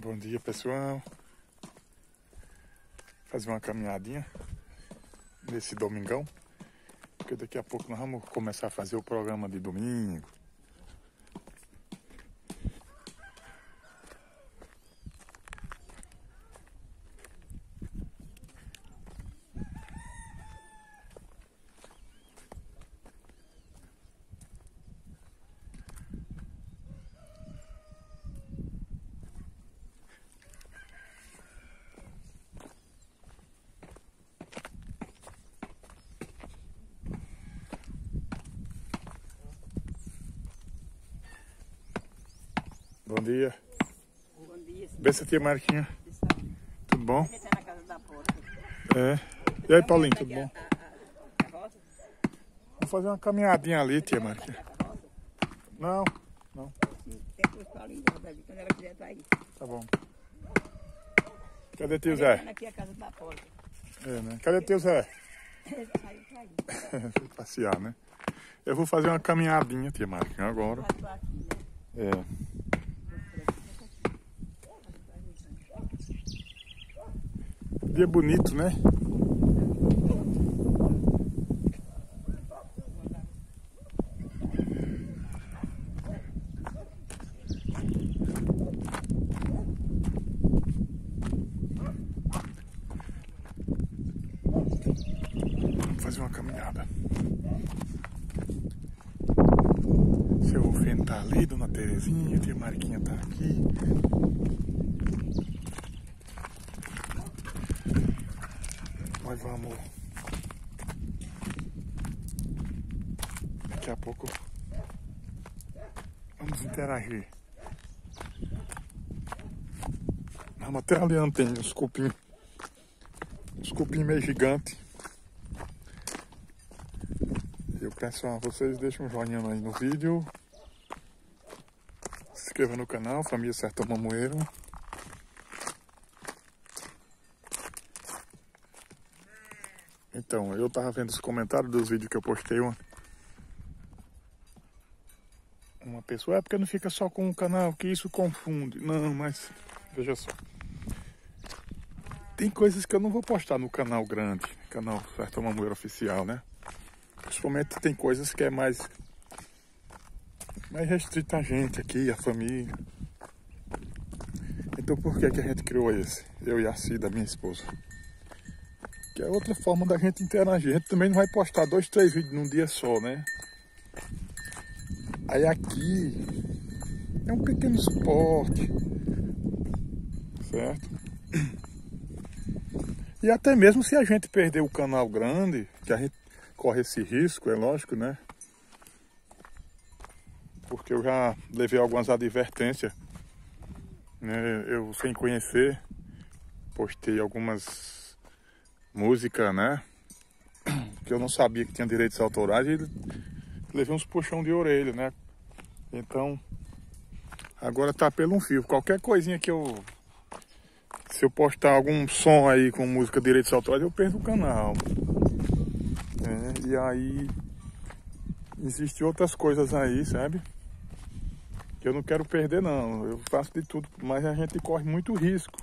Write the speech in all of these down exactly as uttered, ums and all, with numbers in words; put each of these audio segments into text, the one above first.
Bom dia, pessoal. Fazer uma caminhadinha nesse domingão, porque daqui a pouco nós vamos começar a fazer o programa de domingo. Bom dia. Bom dia. Benção, tia Marquinha. Tudo bom? Esse é na casa da porta. É. E aí, Paulinho, tudo bom? A, a, a roça? Vamos fazer uma caminhadinha ali, tia Marquinha. A roça? Não, não. Tem que os Paulinhos, quando ela quiser tá aí. Tá bom. Cadê tio Zé? Aqui é a casa da porta. É, né? Cadê tio Zé? Ele tá aí, tá aí. Foi passear, né? Eu vou fazer uma caminhadinha, tia Marquinha, agora. Já tô aqui, né? É. Dia bonito, né? Vamos fazer uma caminhada. Seu Rufino tá ali, Dona Terezinha, tia Marquinha tá aqui. Nós vamos. Daqui a pouco vamos interagir. Vamos até ali onde tem uns cupim. Uns cupim meio gigante. Eu peço a vocês, deixem um joinha aí no vídeo. Se inscreva no canal, Família Sertão Mamoeiro. Então, eu tava vendo os comentários dos vídeos que eu postei. Uma, uma pessoa, é porque não fica só com o canal, que isso confunde. Não, mas veja só. Tem coisas que eu não vou postar no canal grande, canal Sertão Mamoeiro Oficial, né? Principalmente tem coisas que é mais, mais restrita a gente aqui, a família. Então por que que a gente criou esse? Eu e a Cida, minha esposa. Que é outra forma da gente interagir. A gente também não vai postar dois, três vídeos num dia só, né? Aí aqui é um pequeno suporte, certo? E até mesmo se a gente perder o canal grande, que a gente corre esse risco, é lógico, né? Porque eu já levei algumas advertências, né? Eu, sem conhecer, postei algumas músicas, né? Que eu não sabia que tinha direitos autorais e levei uns puxão de orelha, né? Então, agora tá pelo um fio. Qualquer coisinha que eu... Se eu postar algum som aí com música direitos autorais, eu perco o canal. É, e aí, existem outras coisas aí, sabe? Que eu não quero perder, não. Eu faço de tudo, mas a gente corre muito risco.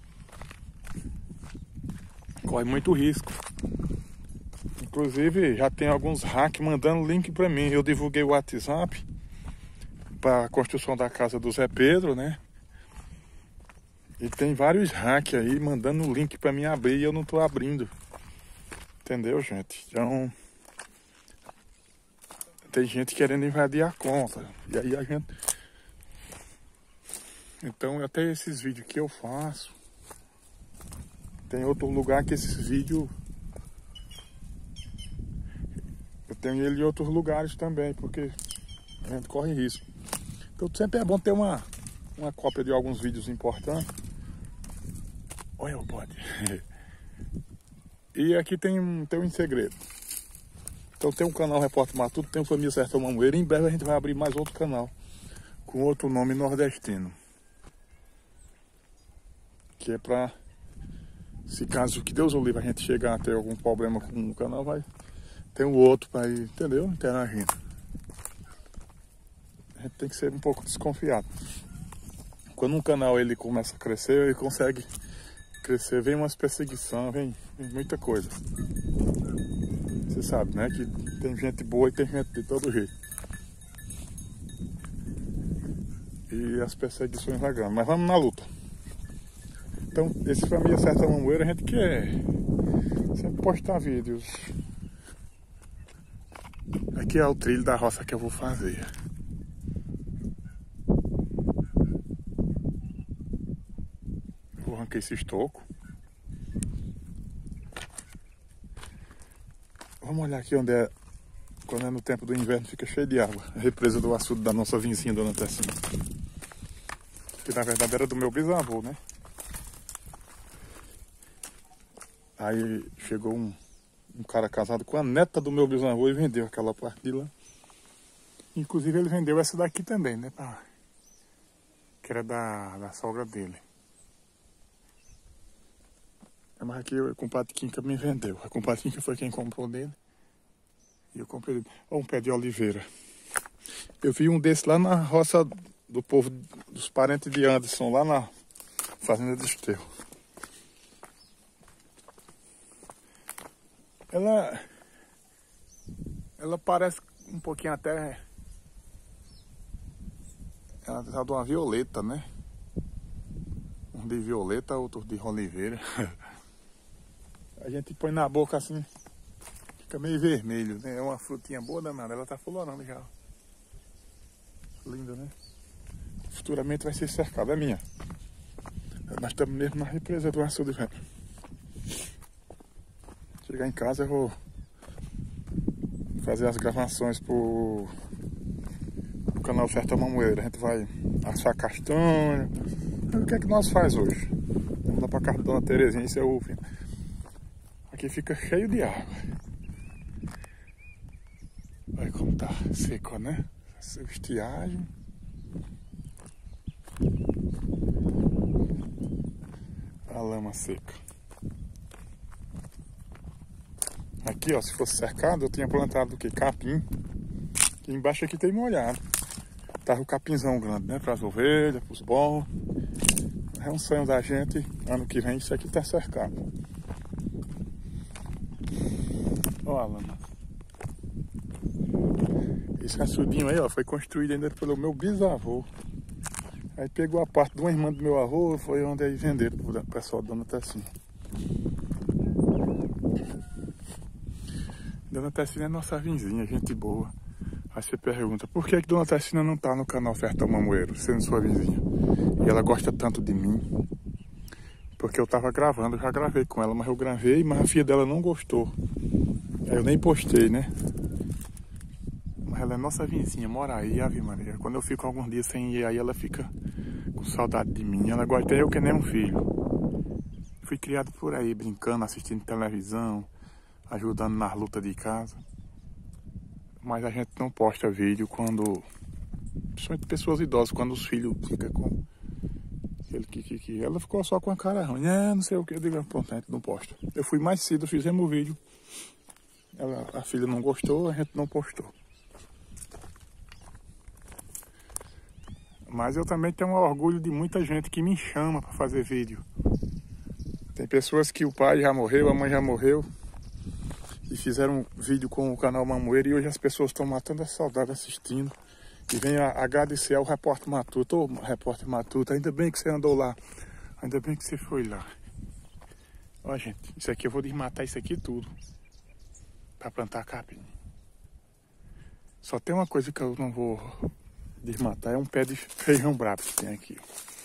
Corre muito risco. Inclusive, já tem alguns hackers mandando link pra mim. Eu divulguei o WhatsApp para a construção da casa do Zé Pedro, né? E tem vários hackers aí mandando link pra mim abrir e eu não tô abrindo. Entendeu, gente? Então, tem gente querendo invadir a conta. E aí a gente... Então, até esses vídeos que eu faço, tem outro lugar que esses vídeos... Eu tenho ele em outros lugares também, porque a gente corre risco. Então, sempre é bom ter uma, uma cópia de alguns vídeos importantes. Olha o bode. E aqui tem um, tem um segredo. Então tem um canal Repórter Matuto, tem o Família Sertão Mamoeiro. Em breve a gente vai abrir mais outro canal com outro nome nordestino. Que é pra, se caso que Deus o livre a gente chegar a ter algum problema com o canal, vai ter um outro para ir, entendeu? Interagindo. A gente tem que ser um pouco desconfiado quando um canal ele começa a crescer, ele consegue crescer, vem umas perseguições, vem, vem muita coisa. Você sabe, né? Que tem gente boa e tem gente de todo jeito. E as perseguições lá grandes. Mas vamos na luta. Então, esse Família Sertão Mamoeiro, a gente quer sempre postar vídeos. Aqui é o trilho da roça que eu vou fazer. Vou arrancar esse estoco. Vamos olhar aqui onde é, quando é no tempo do inverno, fica cheio de água. A represa do açude da nossa vizinha, Dona Tessinha. Que na verdade era do meu bisavô, né? Aí chegou um, um cara casado com a neta do meu bisavô e vendeu aquela parte de lá. Inclusive ele vendeu essa daqui também, né? Pra, que era da, da sogra dele. Mas aqui o compadre Quinca me vendeu. A compadre Quinca foi quem comprou dele. E eu comprei. Olha um pé de oliveira. Eu vi um desse lá na roça do povo, dos parentes de Anderson, lá na fazenda do Esterro. Ela, ela parece um pouquinho até, ela tá de uma violeta, né? Um de violeta, outro de oliveira. A gente põe na boca assim, fica meio vermelho, né? É uma frutinha boa danada, ela tá florando já. Linda, né? Futuramente vai ser cercada, é minha. Nós estamos mesmo na represa do açude, velho. Chegar em casa eu vou fazer as gravações pro, pro canal Sertão Mamoeiro. A gente vai assar castanha. O que é que nós faz hoje? Vamos lá pra casa da Dona Terezinha, isso é o fim. Aqui fica cheio de água. Olha como tá seco, né? Essa estiagem. A lama seca. Aqui, ó, se fosse cercado, eu tinha plantado o que? Capim. Aqui embaixo aqui tem molhado. Tava o capinzão grande, né? Para as ovelhas, para os bons. É um sonho da gente. Ano que vem isso aqui tá cercado. Olha a lama. Esse açudinho aí, ó, foi construído ainda pelo meu bisavô. Aí pegou a parte de uma irmã do meu avô, foi onde aí venderam pro pessoal da Dona Tessinha. Dona Tessinha é nossa vizinha, gente boa. Aí você pergunta, por que que Dona Tessinha não tá no canal Sertão Mamoeiro, sendo sua vizinha? E ela gosta tanto de mim. Porque eu tava gravando, eu já gravei com ela, mas eu gravei, mas a filha dela não gostou. Aí eu nem postei, né? Mas ela é nossa vizinha, mora aí, Ave Maria. Quando eu fico alguns dias sem ir aí, ela fica com saudade de mim. Ela gosta eu que nem um filho. Fui criado por aí, brincando, assistindo televisão, ajudando nas lutas de casa. Mas a gente não posta vídeo quando... Principalmente pessoas idosas, quando os filhos ficam com... Aquele que, que, que... Ela ficou só com a cara ruim. É, não sei o que. Eu digo, pronto, a gente não posta. Eu fui mais cedo, fizemos o vídeo. Ela, a filha não gostou, a gente não postou. Mas eu também tenho um orgulho de muita gente que me chama para fazer vídeo. Tem pessoas que o pai já morreu, a mãe já morreu. E fizeram um vídeo com o canal Mamoeiro. E hoje as pessoas estão matando a saudade assistindo. E vem a agradecer ao repórter Matuta. Ô, repórter Matuta, ainda bem que você andou lá. Ainda bem que você foi lá. Ó, gente, isso aqui eu vou desmatar isso aqui tudo. Para plantar capim. Só tem uma coisa que eu não vou desmatar. É um pé de feijão brabo que tem aqui.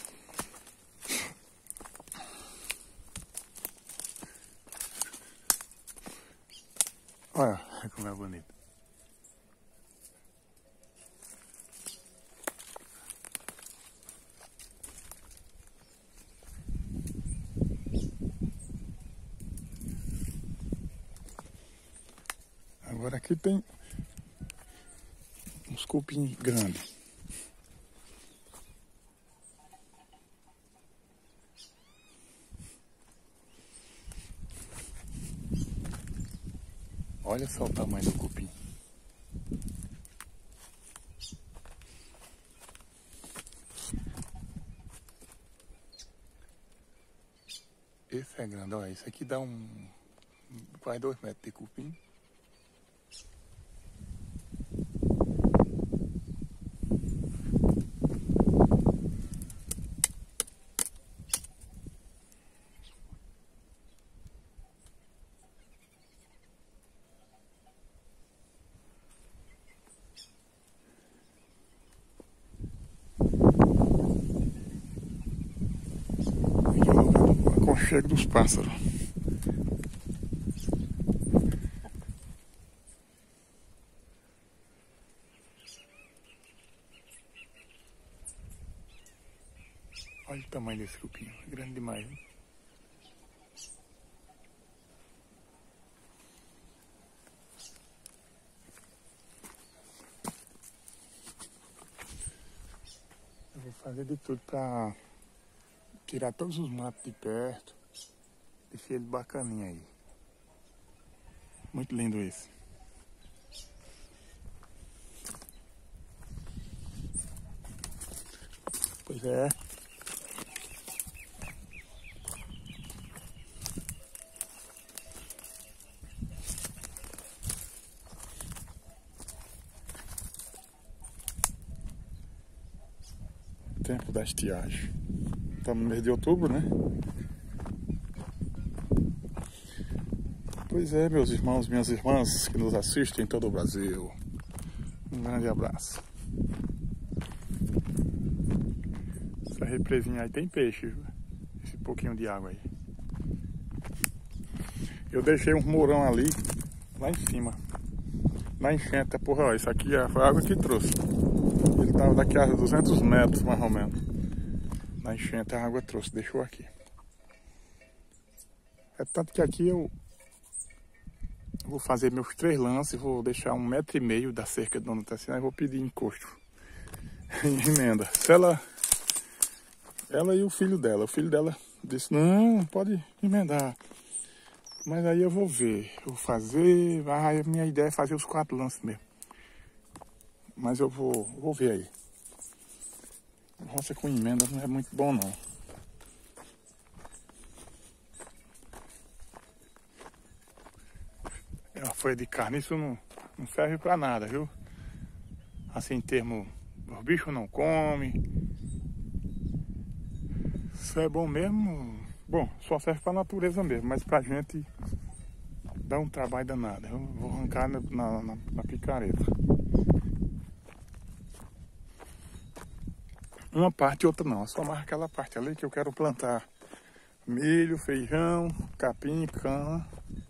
Olha como é bonito. Agora aqui tem uns cupim grandes. Olha só o tamanho do cupim. Esse é grande, olha. Isso aqui dá um... quase dois metros de cupim. Aconchego dos pássaros. Olha o tamanho desse cupim, grande demais, hein? Eu vou fazer de tudo pra tirar todos os matos de perto. Deixei ele bacaninha aí. Muito lindo esse. Pois é. Tempo da estiagem. Estamos no mês de outubro, né? Pois é, meus irmãos, minhas irmãs que nos assistem em todo o Brasil. Um grande abraço. Essa represinha aí tem peixe, viu? Esse pouquinho de água aí. Eu deixei um mourão ali, lá em cima. Na enchente, porra, ó, isso aqui foi a água que trouxe. Ele tava daqui a duzentos metros, mais ou menos. Na enchente a água trouxe, deixou aqui. É tanto que aqui eu vou fazer meus três lances, vou deixar um metro e meio da cerca de onde está assim, aí vou pedir encosto. Emenda. Se ela, ela e o filho dela, o filho dela disse, não, pode emendar. Mas aí eu vou ver, eu vou fazer, ah, a minha ideia é fazer os quatro lances mesmo. Mas eu vou, vou ver aí. Roça com emenda não é muito bom não. É uma folha de carne, isso não, não serve pra nada, viu? Assim, em termos, os bichos não comem. Isso é bom mesmo, bom, só serve pra natureza mesmo, mas pra gente dá um trabalho danado. Eu vou arrancar na, na, na, na picareta. Uma parte e outra não, só mais aquela parte ali que eu quero plantar milho, feijão, capim, cana.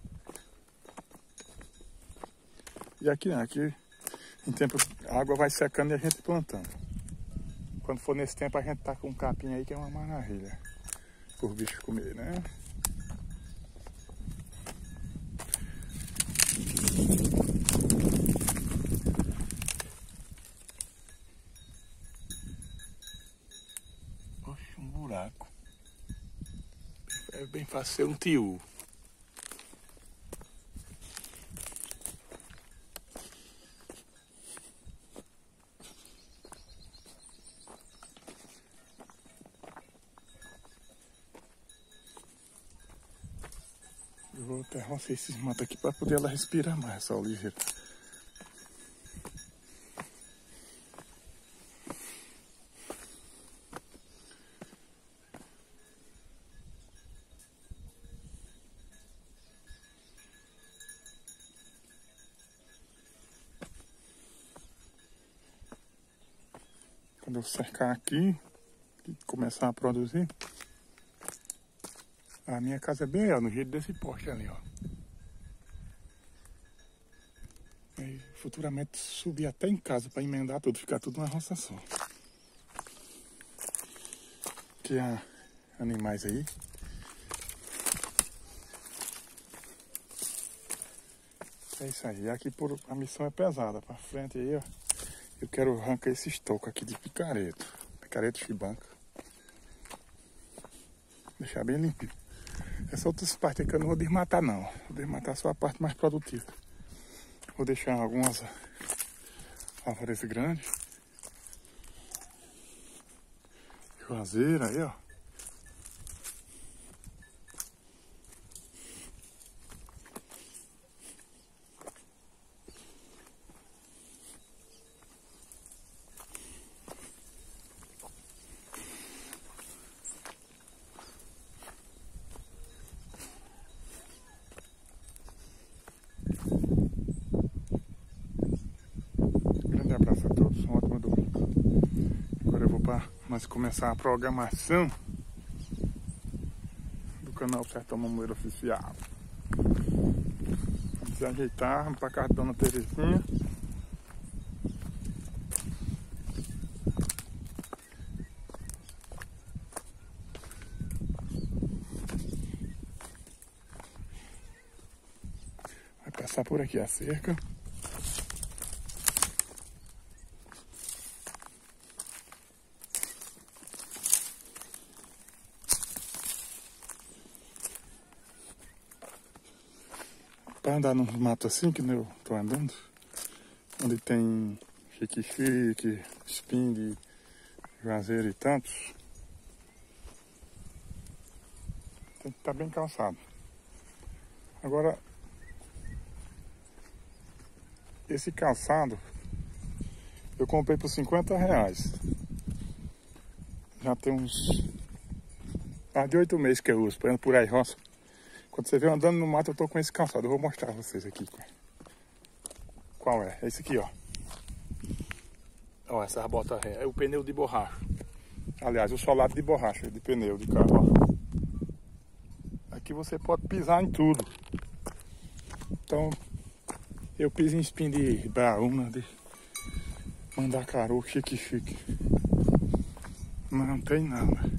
E aqui não, aqui em tempo a água vai secando e a gente plantando. Quando for nesse tempo a gente tá com um capim aí que é uma maravilha. Por bicho comer, né? Oxe, um buraco. É bem fácil ser um tiu. Eu vou até roçar esses matos aqui para poder ela respirar mais, essa oliveira. Quando eu cercar aqui e começar a produzir, a minha casa é bem ó, no jeito desse poste ali, ó. E futuramente subir até em casa para emendar tudo, ficar tudo na roça só. Que há animais aí. É isso aí. Aqui por, a missão é pesada. Para frente aí, ó. Eu quero arrancar esse estoco aqui de picareto. Picareto chibanca. Deixar bem limpinho. Essa outra parte aqui eu não vou desmatar não. Vou desmatar só a parte mais produtiva. Vou deixar algumas árvores grandes. Juazeira aí, ó. antes de começar a programação do canal Sertão Mamoeiro Oficial. Vamos se ajeitar, vamos pra casa da Dona Terezinha. Vai passar por aqui a cerca. Para andar num mato assim, que eu tô andando, onde tem chique-chique, espingue, juazeiro e tantos, tem que estar bem calçado. Agora, esse calçado eu comprei por cinquenta reais. Já tem uns mais de oito meses que eu uso, por aí roça. Quando você vê eu andando no mato, eu tô com esse calçado. Eu vou mostrar pra vocês aqui qual é. É esse aqui, ó. Ó, essa bota ré. É o pneu de borracha. Aliás, o solado de borracha, de pneu de carro, ó. Aqui você pode pisar em tudo. Então, eu piso em espinho de braúna, de mandacaru, chique-chique. Mas não tem nada.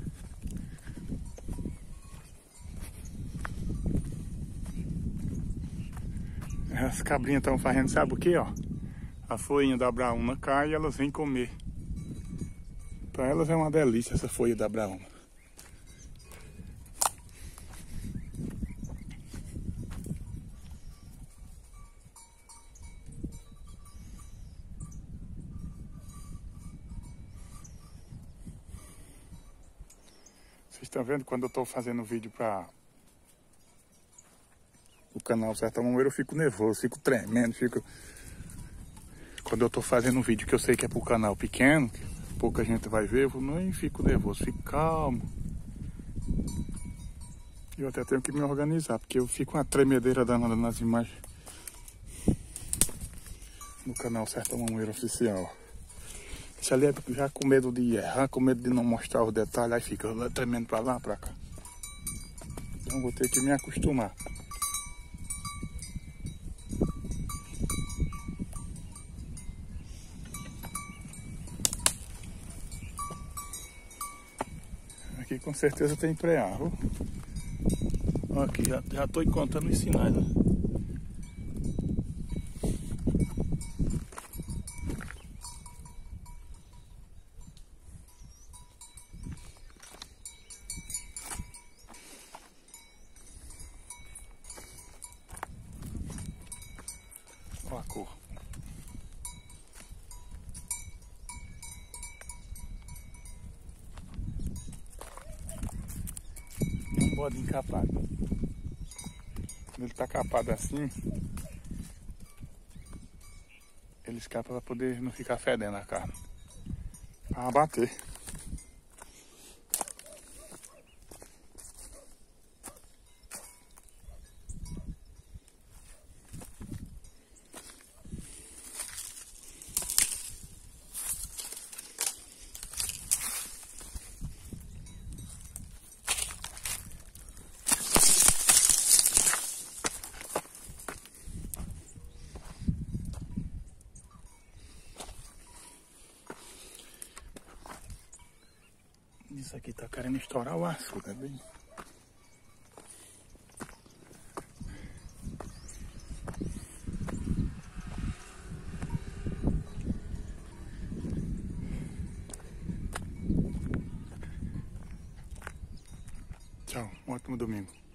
As cabrinhas estão fazendo, sabe o que, ó? A folhinha da braúna cai e elas vêm comer. Para elas é uma delícia essa folha da braúna. Vocês estão vendo quando eu estou fazendo vídeo para o canal Sertão Mamoeiro, eu fico nervoso, fico tremendo, fico... Quando eu tô fazendo um vídeo que eu sei que é pro canal pequeno, que pouca gente vai ver, eu nem fico nervoso, fico calmo. Eu até tenho que me organizar, porque eu fico uma tremedeira danada nas imagens no canal Sertão Mamoeiro Oficial. Isso ali é já com medo de errar, com medo de não mostrar os detalhes, aí fica tremendo pra lá, pra cá. Então vou ter que me acostumar. Aqui com certeza tem preá. Aqui já, já tô encontrando os sinais, né? Olha a cor. Bode encapado. Quando ele tá capado assim, ele escapa para poder não ficar fedendo a carne. Para abater. Isso aqui tá querendo estourar o açúcar, né? Bem... Tchau, um ótimo domingo.